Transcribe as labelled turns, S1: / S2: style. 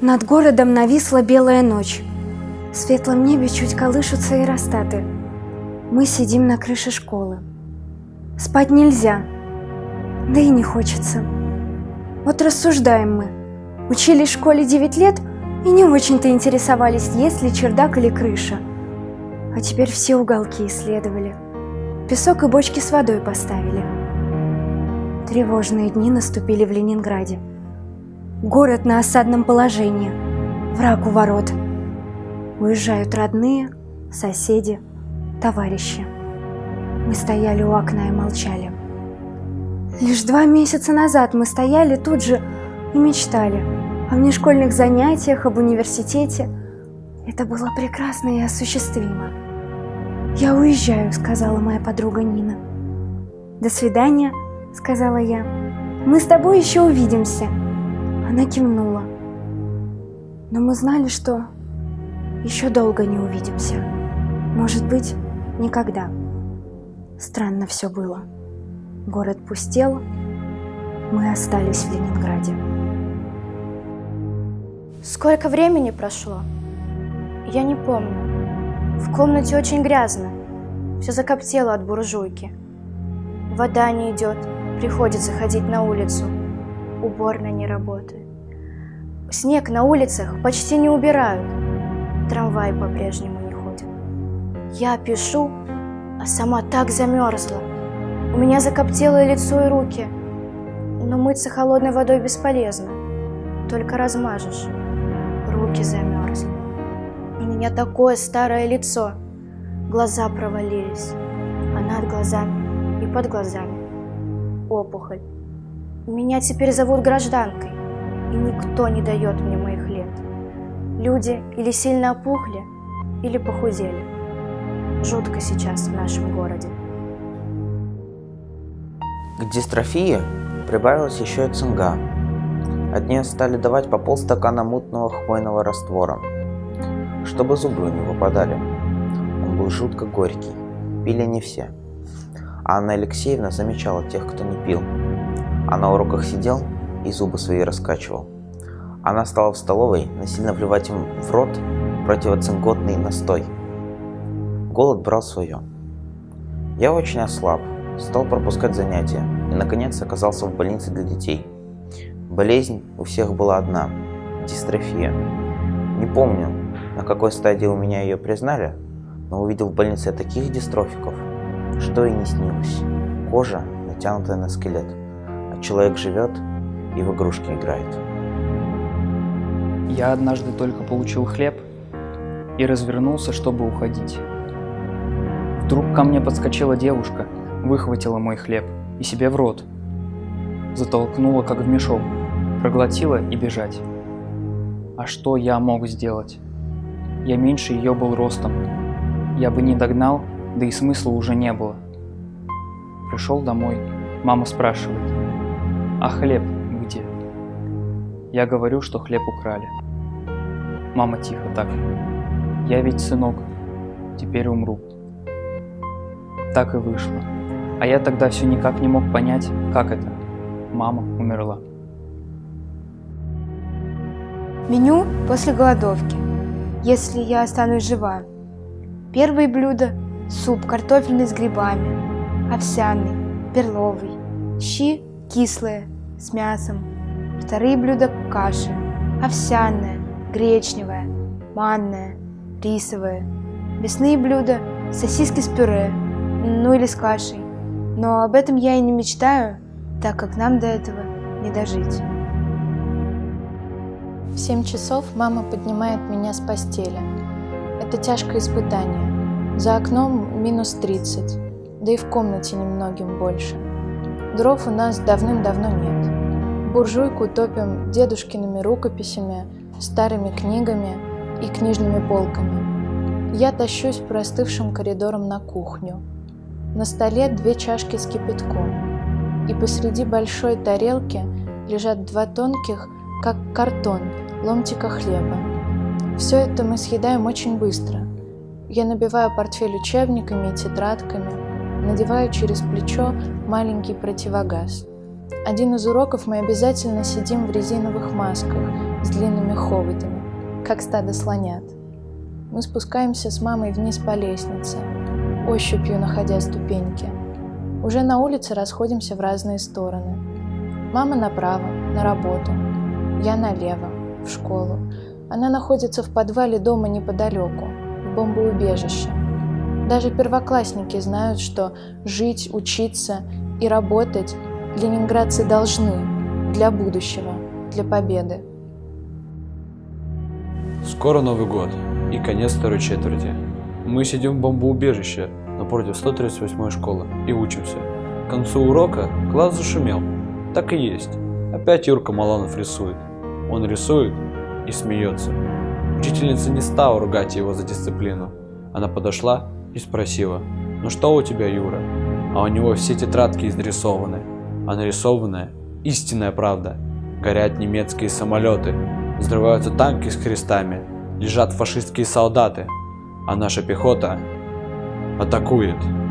S1: Над городом нависла белая ночь. В светлом небе чуть колышутся аэростаты. Мы сидим на крыше школы. Спать нельзя, да и не хочется. Вот рассуждаем мы. Учились в школе 9 лет и не очень-то интересовались, есть ли чердак или крыша. А теперь все уголки исследовали. Песок и бочки с водой поставили. Тревожные дни наступили в Ленинграде. Город на осадном положении. Враг у ворот. Уезжают родные, соседи, товарищи. Мы стояли у окна и молчали. Лишь 2 месяца назад мы стояли тут же и мечтали о внешкольных занятиях, об университете. Это было прекрасно и осуществимо. «Я уезжаю», — сказала моя подруга Нина. «До свидания», — сказала я. «Мы с тобой еще увидимся». Она кивнула. Но мы знали, что еще долго не увидимся. Может быть, никогда. Странно все было. Город пустел, мы остались в Ленинграде.
S2: Сколько времени прошло? Я не помню. В комнате очень грязно. Все закоптело от буржуйки. Вода не идет, приходится ходить на улицу. Уборная не работает. Снег на улицах почти не убирают. Трамвай по-прежнему не ходит. Я пишу, а сама так замерзла. У меня закоптело лицо и руки. Но мыться холодной водой бесполезно. Только размажешь. Руки замерзли. У меня такое старое лицо. Глаза провалились. А над глазами и под глазами опухоль. Меня теперь зовут гражданкой, и никто не дает мне моих лет. Люди или сильно опухли, или похудели. Жутко сейчас в нашем городе.
S3: К дистрофии прибавилась еще и цинга. От нее стали давать по полстакана мутного хвойного раствора, чтобы зубы не выпадали. Он был жутко горький, пили не все. А Анна Алексеевна замечала тех, кто не пил. А на уроках сидел и зубы свои раскачивал. Она стала в столовой насильно вливать им в рот противоцинготный настой. Голод брал свое. Я очень ослаб, стал пропускать занятия и, наконец, оказался в больнице для детей. Болезнь у всех была одна – дистрофия. Не помню, на какой стадии у меня ее признали, но увидел в больнице таких дистрофиков, что и не снилось. Кожа, натянутая на скелет, а человек живет и в игрушки играет.
S4: Я однажды только получил хлеб и развернулся, чтобы уходить. Вдруг ко мне подскочила девушка, выхватила мой хлеб и себе в рот. Затолкнула, как в мешок, проглотила и бежать. А что я мог сделать? Я меньше ее был ростом. Я бы не догнал, да и смысла уже не было. Пришел домой, мама спрашивает: «А хлеб где?» Я говорю, что хлеб украли. Мама тихо так: «Я ведь, сынок, теперь умру». Так и вышло. А я тогда все никак не мог понять, как это. Мама умерла.
S5: Меню после голодовки, если я останусь жива. Первые блюда – суп картофельный с грибами, овсяный, перловый, щи кислые, с мясом. Вторые блюда – каши, овсяная, гречневая, манная, рисовая. Мясные блюда – сосиски с пюре, ну или с кашей. Но об этом я и не мечтаю, так как нам до этого не дожить.
S6: В 7 часов мама поднимает меня с постели. Это тяжкое испытание. За окном минус 30, да и в комнате немногим больше. Дров у нас давным-давно нет. Буржуйку топим дедушкиными рукописями, старыми книгами и книжными полками. Я тащусь простывшим коридором на кухню. На столе 2 чашки с кипятком, и посреди большой тарелки лежат 2 тонких, как картон, ломтика хлеба. Все это мы съедаем очень быстро. Я набиваю портфель учебниками и тетрадками, надеваю через плечо маленький противогаз. Один из уроков мы обязательно сидим в резиновых масках с длинными хоботами, как стадо слонят. Мы спускаемся с мамой вниз по лестнице, ощупью находя ступеньки. Уже на улице расходимся в разные стороны. Мама направо, на работу. Я налево, в школу. Она находится в подвале дома неподалеку, в бомбоубежище. Даже первоклассники знают, что жить, учиться и работать ленинградцы должны для будущего, для победы.
S7: Скоро Новый год и конец второй четверти. Мы сидим в бомбоубежище напротив 138-й школы и учимся. К концу урока класс зашумел. Так и есть. Опять Юрка Маланов рисует. Он рисует и смеется. Учительница не стала ругать его за дисциплину. Она подошла и спросила: «Ну что у тебя, Юра?» А у него все тетрадки изрисованы. А нарисованная истинная правда. Горят немецкие самолеты, взрываются танки с крестами, лежат фашистские солдаты, а наша пехота атакует.